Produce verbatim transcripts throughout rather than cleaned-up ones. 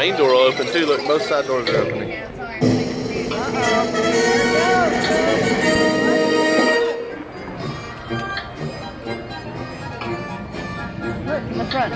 main door will open too. Look, both side doors are opening. Look in the front.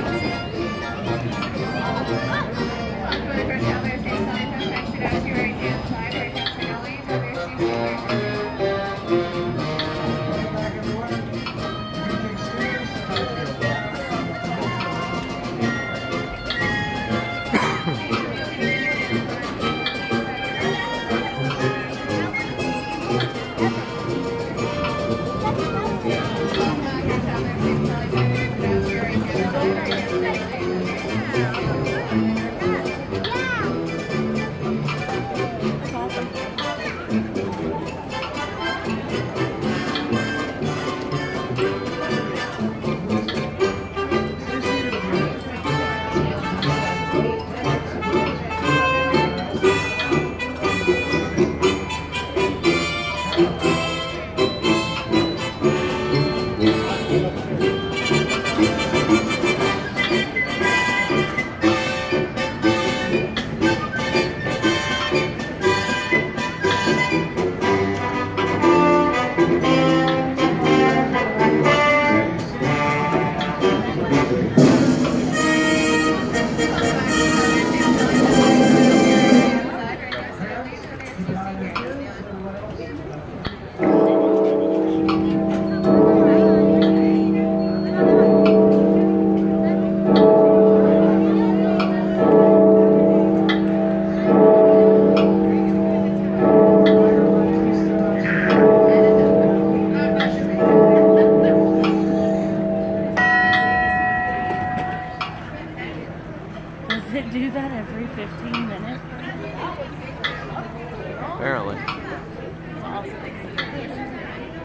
Does it do that every fifteen minutes? Apparently.